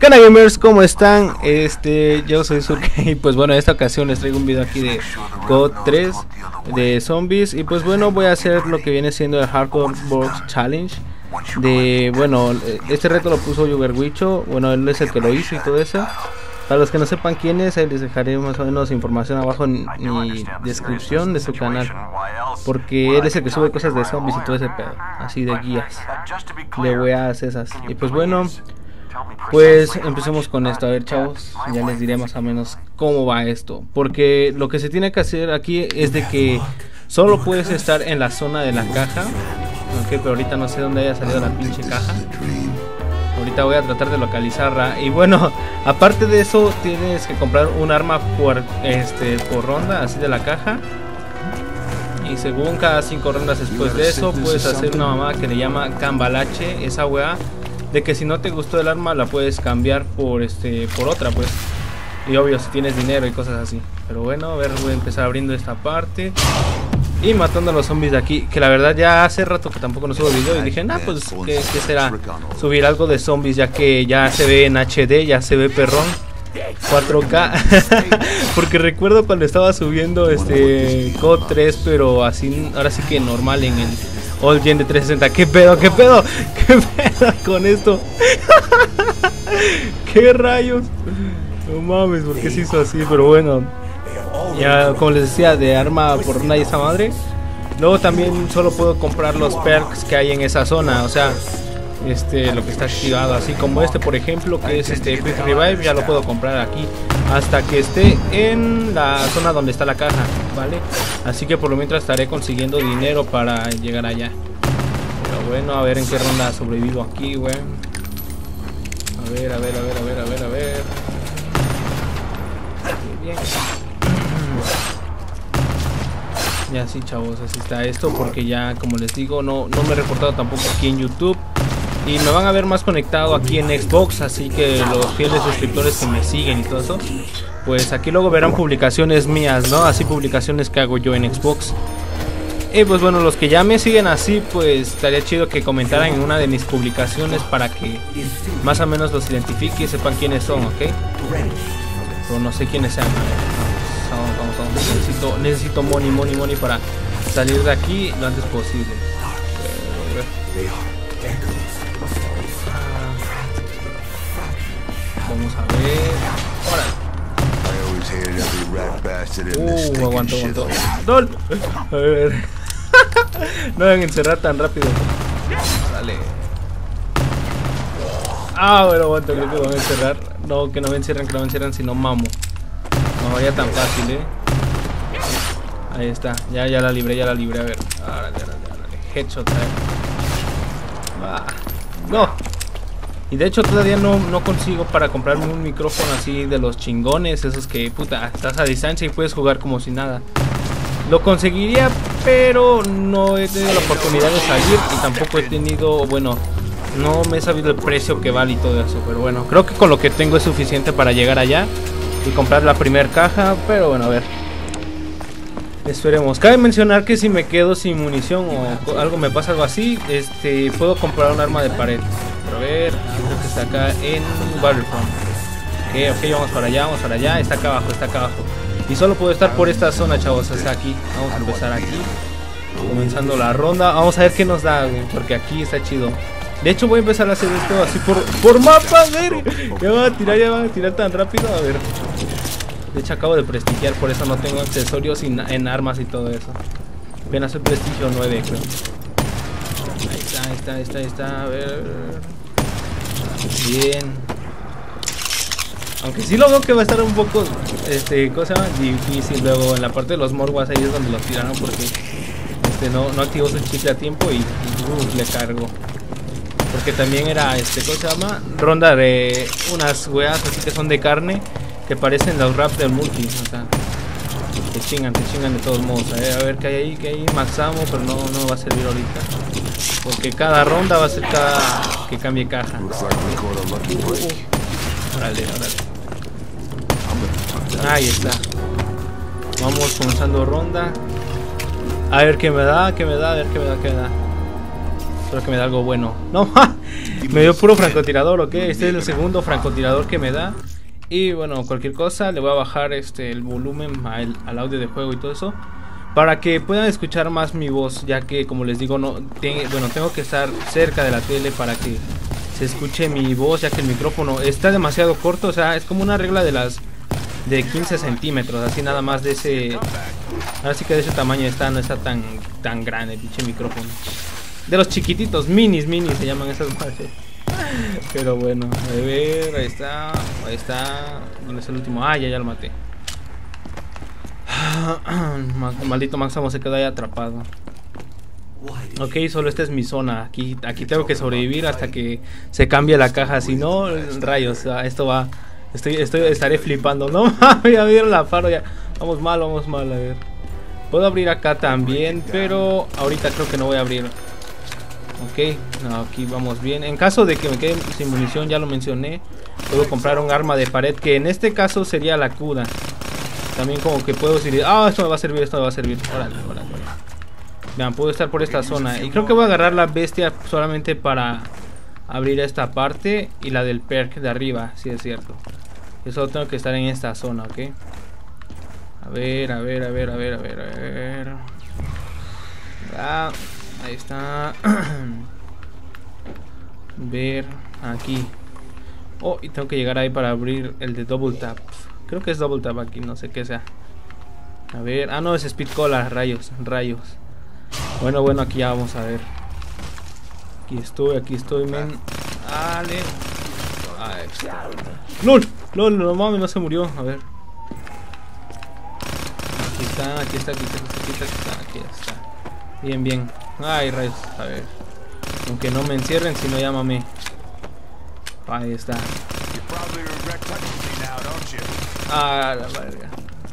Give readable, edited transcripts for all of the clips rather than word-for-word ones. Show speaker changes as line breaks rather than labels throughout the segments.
¿Qué onda, gamers? ¿Cómo están? Yo soy Surke y pues bueno, en esta ocasión les traigo un video aquí de COD 3 de zombies. Y pues bueno, voy a hacer lo que viene siendo el Hardcore Box Challenge. Bueno, este reto lo puso Yuberwicho. Bueno, él es el que lo hizo y todo eso. Para los que no sepan quién es, ahí les dejaré más o menos información abajo en mi descripción de su canal, porque él es el que sube cosas de zombies y todo ese pedo, así de guías, de weas esas. Y pues bueno, pues empecemos con esto. A ver, chavos, ya les diré más o menos cómo va esto, porque lo que se tiene que hacer aquí es de que solo puedes estar en la zona de la caja. Ok, pero ahorita no sé dónde haya salido la pinche caja. Ahorita voy a tratar de localizarla. Y bueno, aparte de eso, tienes que comprar un arma por ronda, así de la caja. Y según cada 5 rondas después de eso, puedes hacer una mamada que le llama cambalache, esa weá, de que si no te gustó el arma la puedes cambiar por otra, pues. Y obvio, si tienes dinero y cosas así. Pero bueno, a ver, voy a empezar abriendo esta parte y matando a los zombies de aquí, que la verdad ya hace rato que tampoco no subo video. Y dije, nah, pues ¿qué será? Subir algo de zombies, ya que ya se ve en HD, ya se ve perrón 4K. Porque recuerdo cuando estaba subiendo COD 3, pero así, ahora sí que normal en el All Gen de 360. ¿Qué pedo? ¿Qué pedo? ¿Qué pedo con esto? ¿Qué rayos? No mames, ¿por qué se hizo así? Pero bueno, ya como les decía, de arma por ronda y esa madre. Luego también solo puedo comprar los perks que hay en esa zona, o sea, lo que está activado, así como por ejemplo, que es Quick Revive, ya lo puedo comprar aquí hasta que esté en la zona donde está la caja, ¿vale? Así que por lo mientras estaré consiguiendo dinero para llegar allá. Pero bueno, a ver en qué ronda sobrevivo aquí, güey. A ver. Bien. Y así, chavos, así está esto, porque ya, como les digo, no me he reportado tampoco aquí en YouTube. Y me van a ver más conectado aquí en Xbox, así que los fieles suscriptores que me siguen y todo eso, pues aquí luego verán publicaciones mías, ¿no? Así, publicaciones que hago yo en Xbox. Y pues bueno, los que ya me siguen así, pues estaría chido que comentaran en una de mis publicaciones para que más o menos los identifique y sepan quiénes son, ¿ok? Pero no sé quiénes sean. Vamos. Necesito money para salir de aquí lo antes posible. Vamos a ver. Aguanto. ¡Dol! A ver. No deben encerrar tan rápido. Dale. Bueno, aguanto, creo que van a encerrar. No, que no me encierran, sino mamo. No vaya tan fácil, Ahí está, ya la libré, a ver. Árale. Headshot, No. Y de hecho todavía no consigo para comprarme un micrófono así de los chingones, esos que puta, estás a distancia y puedes jugar como si nada. Lo conseguiría, pero no he tenido la oportunidad de salir y tampoco he tenido, bueno, no me he sabido el precio que vale y todo eso. Pero bueno, creo que con lo que tengo es suficiente para llegar allá y comprar la primera caja. Pero bueno, a ver, esperemos. Cabe mencionar que si me quedo sin munición o algo me pasa algo así, puedo comprar un arma de pared. Pero a ver, creo que está acá en Battlefront. Ok, vamos para allá. Está acá abajo. Y solo puedo estar por esta zona, chavos, hasta aquí. Vamos a empezar aquí, comenzando la ronda. Vamos a ver qué nos da, porque aquí está chido. De hecho voy a empezar a hacer esto así por mapa, a ver. Ya van a tirar tan rápido, a ver. De hecho acabo de prestigiar, por eso no tengo accesorios en armas y todo eso. Apenas el prestigio 9, creo. Ahí está, a ver. Bien. Aunque sí lo veo que va a estar un poco, ¿cómo se llama? Difícil luego en la parte de los morguas, ahí es donde los tiraron porque no activó su chicle a tiempo y le cargo. Porque también era, ¿cómo se llama? Ronda de unas weas así que son de carne, que parecen los raps del multi, o sea, te chingan de todos modos. A ver qué hay ahí, maxamos, pero no va a servir ahorita. Porque cada ronda va a ser que cambie caja. Órale. Ahí está. Vamos comenzando ronda. A ver qué me da, Espero que me da algo bueno. No, me dio puro francotirador, ok. Este es el segundo francotirador que me da. Y bueno, cualquier cosa, le voy a bajar el volumen al audio de juego y todo eso, para que puedan escuchar más mi voz, ya que como les digo, tengo que estar cerca de la tele para que se escuche mi voz, ya que el micrófono está demasiado corto. O sea, es como una regla de 15 centímetros, así nada más de ese. Ahora sí que de ese tamaño no está tan grande el pinche micrófono. De los chiquititos, minis se llaman esas madres. Pero bueno, a ver, ahí está. ¿Dónde es el último? Ah, ya lo maté. Maldito Máximo se quedó ahí atrapado. Ok, solo esta es mi zona. Aquí tengo que sobrevivir hasta que se cambie la caja. Si no, rayos, esto va. Estaré flipando. No, ya vieron la faro ya. Vamos mal, a ver. Puedo abrir acá también, pero ahorita creo que no voy a abrir. Ok, no, aquí vamos bien. En caso de que me quede sin munición, ya lo mencioné, puedo comprar un arma de pared, que en este caso sería la CUDA. También como que puedo decir, esto me va a servir, Órale. Vean, puedo estar por esta zona. Y creo que voy a agarrar la bestia solamente para abrir esta parte y la del perk de arriba, si es cierto. Yo solo tengo que estar en esta zona, ok. A ver. Ahí está. Ver aquí. Oh, y tengo que llegar ahí para abrir el de double tap. Creo que es double tap aquí, no sé qué sea. A ver, no, es speed cola, rayos. Bueno, aquí ya vamos a ver. Aquí estoy, men. Dale. Ahí está. ¡Lol! No mames, no se murió. A ver. Aquí está. Bien. Ay, rayos, a ver. Aunque no me encierren, si no, llámame. Ahí está. La verga.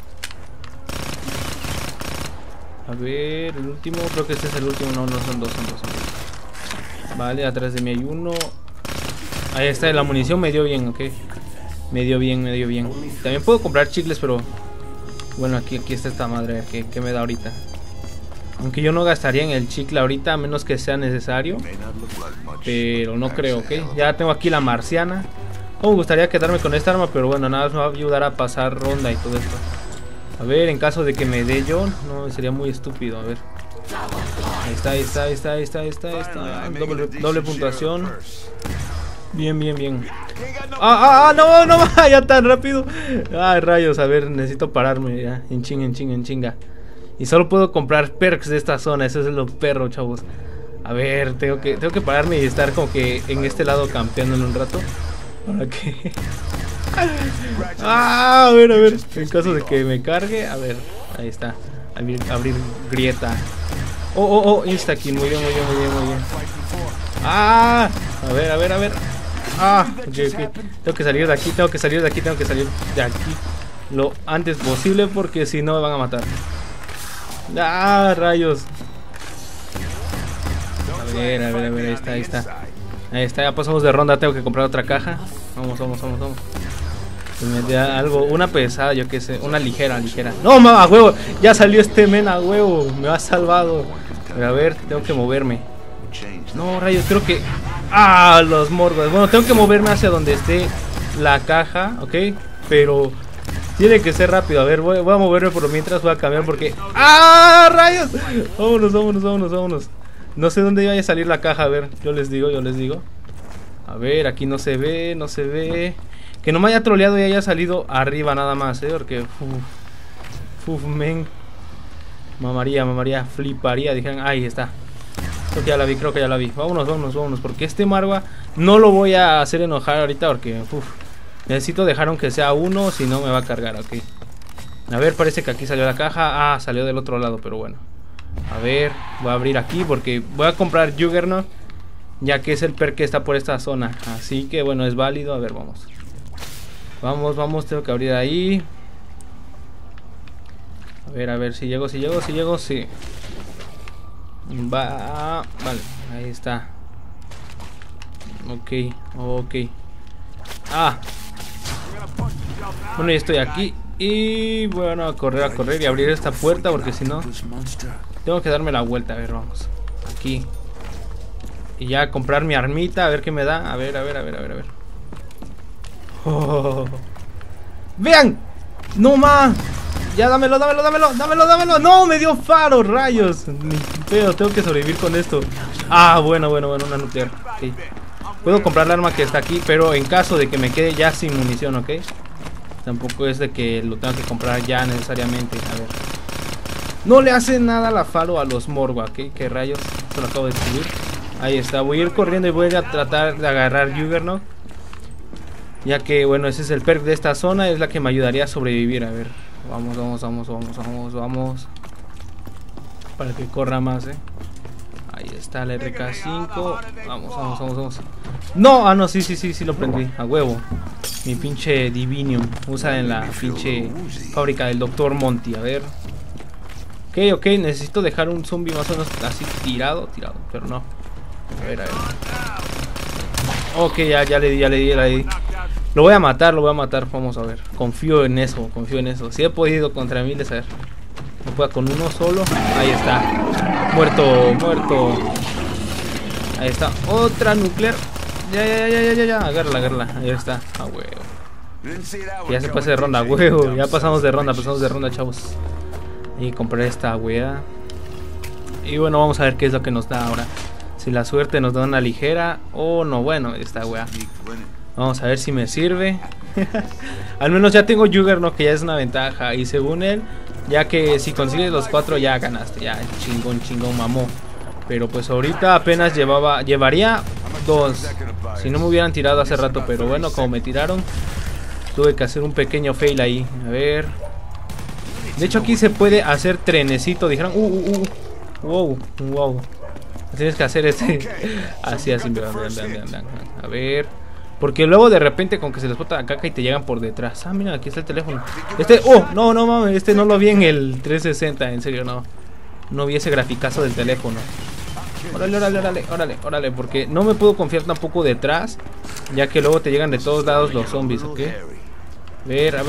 A ver, el último, creo que este es el último. No son dos. Vale, atrás de mí hay uno. Ahí está, la munición me dio bien, ok. Me dio bien. También puedo comprar chicles, pero bueno, aquí está esta madre que me da ahorita. Aunque yo no gastaría en el chicle ahorita, a menos que sea necesario. Pero no creo, ¿ok? Ya tengo aquí la marciana. No me gustaría quedarme con esta arma, pero bueno, nada más me va a ayudar a pasar ronda y todo esto. A ver, en caso de que me dé yo, no, sería muy estúpido, a ver. Ahí está. Doble puntuación. Bien. No vaya tan rápido. Ay, rayos, a ver, necesito pararme ya. En chinga. Y solo puedo comprar perks de esta zona. Eso es lo perro, chavos. A ver, tengo que pararme y estar como que en este lado campeando en un rato. Para que... a ver. En caso de que me cargue. A ver, ahí está. Abrir grieta. Oh, insta aquí. Muy bien. A ver. Ok. Tengo que salir de aquí. Lo antes posible, porque si no me van a matar. Rayos. A ver, ahí está, ya pasamos de ronda, tengo que comprar otra caja. Vamos. Que me dé algo, una pesada, yo que sé, una ligera. No, a huevo, ya salió este men, a huevo, me ha salvado. Pero a ver, tengo que moverme. No, rayos, creo que... los morgos. Bueno, tengo que moverme hacia donde esté la caja, ok. Pero... tiene que ser rápido, a ver, voy a moverme por mientras, voy a cambiar porque... ¡Rayos! Vámonos. No sé dónde vaya a salir la caja, a ver, yo les digo. A ver, aquí no se ve. Que no me haya troleado y haya salido arriba nada más, porque... men. Mamaría, fliparía, dijeron, ahí está. Creo que ya la vi. Vámonos, porque este Marwa no lo voy a hacer enojar ahorita porque... necesito dejar aunque sea uno, si no me va a cargar, ok. A ver, parece que aquí salió la caja. Salió del otro lado, pero bueno. A ver, voy a abrir aquí porque voy a comprar Juggernaut, ya que es el perk que está por esta zona. Así que bueno, es válido. A ver, vamos, tengo que abrir ahí. A ver si llego, sí. Vale, ahí está. Ok. Bueno, ya estoy aquí. Y bueno, a correr y abrir esta puerta, porque si no tengo que darme la vuelta. A ver, vamos. Aquí. Y ya comprar mi armita, a ver qué me da. A ver. Oh. ¡Vean! ¡No más! Ya, dámelo. ¡No! Me dio faro, rayos. Ni pedo, tengo que sobrevivir con esto. Ah, bueno, una nuclear. Okay. Puedo comprar el arma que está aquí, pero en caso de que me quede ya sin munición, ¿ok? Tampoco es de que lo tenga que comprar ya necesariamente. A ver. No le hace nada la faro a los Morgwa, ¿ok? ¿Qué rayos? Esto lo acabo de descubrir. Ahí está, voy a ir corriendo y voy a tratar de agarrar Juggernaut. Ya que, bueno, ese es el perk de esta zona, es la que me ayudaría a sobrevivir. A ver, vamos. Para que corra más, Ahí está el RK5. Vamos. No, no, sí, lo prendí, a huevo. Mi pinche Divinium, usa en la pinche fábrica del Dr. Monty, a ver. Ok, necesito dejar un zombie más o menos así tirado, pero no. A ver. Ok, ya le di. Lo voy a matar, vamos a ver. Confío en eso. Si he podido contra miles, a ver. No puedo con uno solo. Ahí está. Muerto. Ahí está. Otra nuclear. Ya. Agárrala. Ahí está. A huevo. Ya se pasa de ronda, huevo. Ya pasamos de ronda, chavos. Y compré esta wea. Y bueno, vamos a ver qué es lo que nos da ahora. Si la suerte nos da una ligera o no. Bueno, esta wea. Vamos a ver si me sirve. Al menos ya tengo Juggernaut, que ya es una ventaja. Y según él, ya que si consigues los 4 ya ganaste. Ya, chingón, mamó. Pero pues ahorita apenas llevaría 2. Si no me hubieran tirado hace rato. Pero bueno, como me tiraron, tuve que hacer un pequeño fail ahí. A ver. De hecho aquí se puede hacer trenecito. Dijeron, wow. Tienes que hacer así, vean. A ver. Porque luego de repente con que se les bota la caca y te llegan por detrás. Ah, mira, aquí está el teléfono. No mames, este no lo vi en el 360, en serio, no vi ese graficazo del teléfono. Órale, porque no me puedo confiar tampoco detrás, ya que luego te llegan de todos lados los zombies, ¿ok? A ver.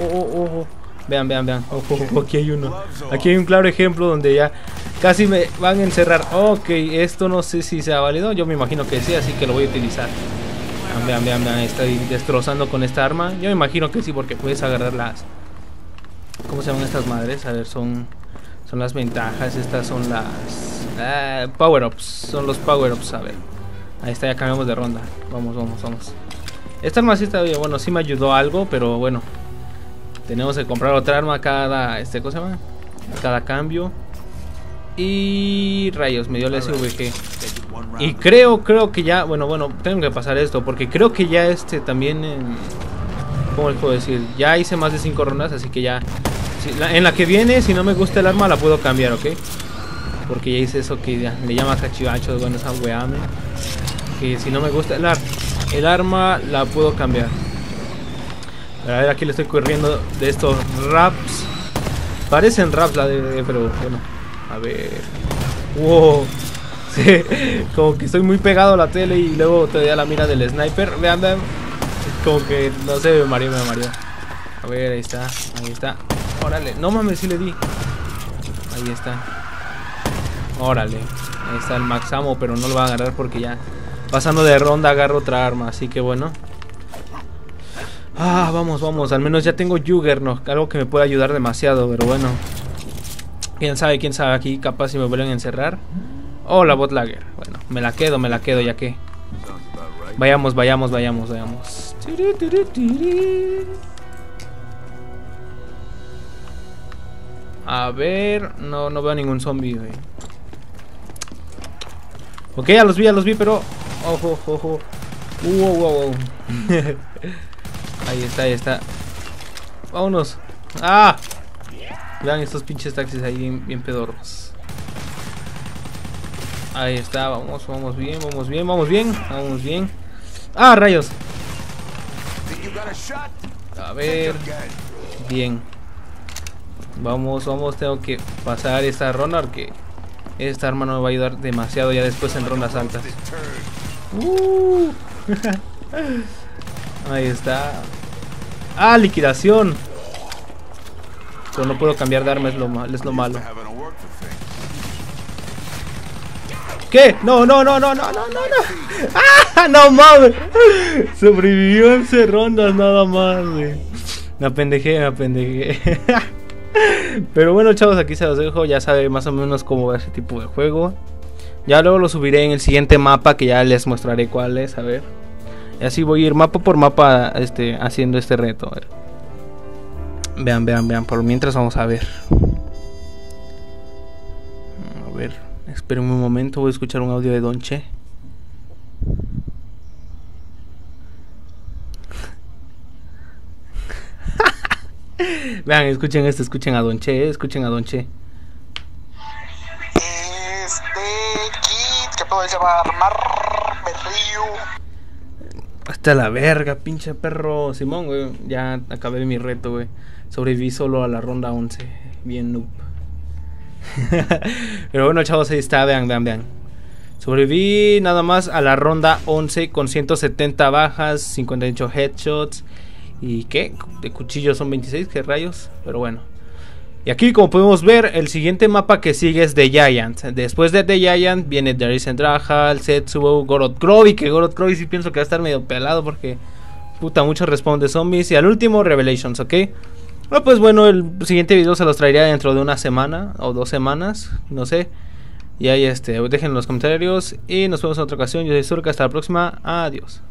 Vean. Ojo, aquí hay uno. Aquí hay un claro ejemplo donde ya casi me van a encerrar. Ok, esto no sé si sea válido. Yo me imagino que sí, así que lo voy a utilizar. Vean, estoy destrozando con esta arma. Yo me imagino que sí, porque puedes agarrar las... ¿Cómo se llaman estas madres? A ver, son las ventajas. Estas son las... power-ups. Son los power-ups, a ver. Ahí está, ya cambiamos de ronda. Vamos. Esta arma sí está bien. Bueno, sí me ayudó algo, pero bueno. Tenemos que comprar otra arma cada... ¿cómo se llama? Cada cambio. Y... rayos, me dio el SVG. Y creo que ya... Bueno, tengo que pasar esto, porque creo que ya también... ¿Cómo les puedo decir? Ya hice más de 5 rondas, así que ya... en la que viene, si no me gusta el arma, la puedo cambiar, ¿ok? Porque ya hice eso que ya me llama cachivacho. Bueno, esa weame. Que si no me gusta el arma, la puedo cambiar. A ver, aquí le estoy corriendo de estos raps. Parecen raps pero bueno. A ver. Wow. Sí, como que estoy muy pegado a la tele y luego te da la mira del sniper. Vean. Como que no sé, me mareó. A ver, ahí está. Órale, no mames, sí le di. Ahí está. Órale. Ahí está el max ammo, pero no lo va a agarrar porque ya pasando de ronda agarro otra arma, así que bueno. Ah, vamos, al menos ya tengo Juggernaut, algo que me puede ayudar demasiado, pero bueno. Quién sabe aquí, capaz si me vuelven a encerrar. Oh, la bot lagger. Bueno, me la quedo, ya que. Vayamos. A ver, no veo ningún zombie, güey. Ok, ya los vi, pero... Ojo. Wow. Ahí está. Vámonos. ¡Ah! Vean estos pinches taxis ahí bien pedorros. Ahí está, vamos bien. ¡Ah, rayos! A ver. Bien. Vamos, tengo que pasar esta ronda porque esta arma no me va a ayudar demasiado ya después en rondas altas. Ahí está. ¡Ah, liquidación! Pero no puedo cambiar de arma, es lo malo. ¿Qué? No, no, no, no, no, no, no, no. ¡Ah! ¡No mames! Sobrevivió 11 rondas nada más, güey. Me apendejé, me apendejé. Pero bueno, chavos, aquí se los dejo. Ya saben más o menos cómo va ese tipo de juego. Ya luego lo subiré en el siguiente mapa, que ya les mostraré cuál es, a ver. Y así voy a ir mapa por mapa haciendo este reto. A ver. Vean, vean, vean. Por mientras vamos a ver. A ver, esperen un momento. Voy a escuchar un audio de Don Che. Vean, escuchen esto, escuchen a Don Che, escuchen a Don Che.
Kit, que puedes llamar me río.
Hasta la verga, pinche perro. Simón, güey, ya acabé mi reto, güey. Sobreviví solo a la ronda 11. Bien noob. Pero bueno, chavos, ahí está, vean, vean, vean. Sobreviví nada más a la ronda 11 con 170 bajas, 58 headshots. ¿Y qué? De cuchillos son 26, ¿qué rayos? Pero bueno. Y aquí, como podemos ver, el siguiente mapa que sigue es The Giant. Después de The Giant viene The Risen Drahal, Setsubo, Gorod Krovi. Que Gorod Krovi sí pienso que va a estar medio pelado porque puta, mucho respawn de zombies. Y al último, Revelations, ¿ok? Bueno, pues bueno, el siguiente video se los traería dentro de una semana o 2 semanas, no sé. Y ahí dejen en los comentarios y nos vemos en otra ocasión. Yo soy Surka, hasta la próxima, adiós.